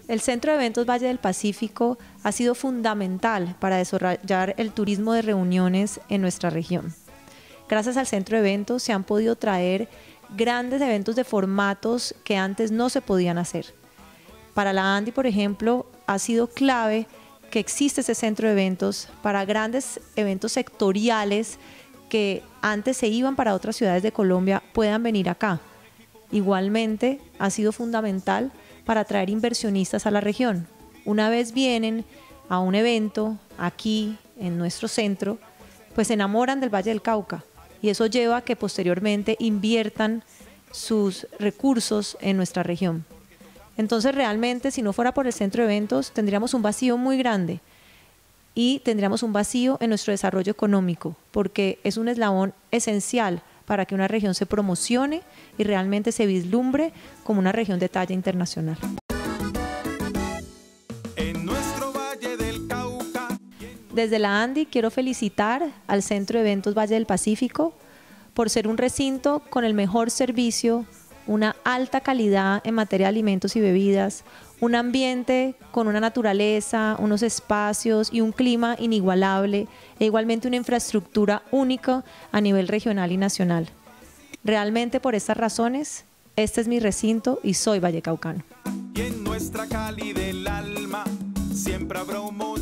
El Centro de Eventos Valle del Pacífico ha sido fundamental para desarrollar el turismo de reuniones en nuestra región. Gracias al Centro de Eventos se han podido traer grandes eventos de formatos que antes no se podían hacer. Para la ANDI, por ejemplo, ha sido clave que existe ese centro de eventos para grandes eventos sectoriales que antes se iban para otras ciudades de Colombia, puedan venir acá. Igualmente, ha sido fundamental para atraer inversionistas a la región. Una vez vienen a un evento aquí en nuestro centro, pues se enamoran del Valle del Cauca y eso lleva a que posteriormente inviertan sus recursos en nuestra región. Entonces realmente, si no fuera por el centro de eventos, tendríamos un vacío muy grande y tendríamos un vacío en nuestro desarrollo económico, porque es un eslabón esencial para que una región se promocione y realmente se vislumbre como una región de talla internacional. En nuestro Valle del Cauca. Desde la ANDI quiero felicitar al Centro de Eventos Valle del Pacífico por ser un recinto con el mejor servicio, una alta calidad en materia de alimentos y bebidas, un ambiente con una naturaleza, unos espacios y un clima inigualable e igualmente una infraestructura única a nivel regional y nacional. Realmente por estas razones, este es mi recinto y soy vallecaucano. Y en nuestra Cali del alma siempre habrá un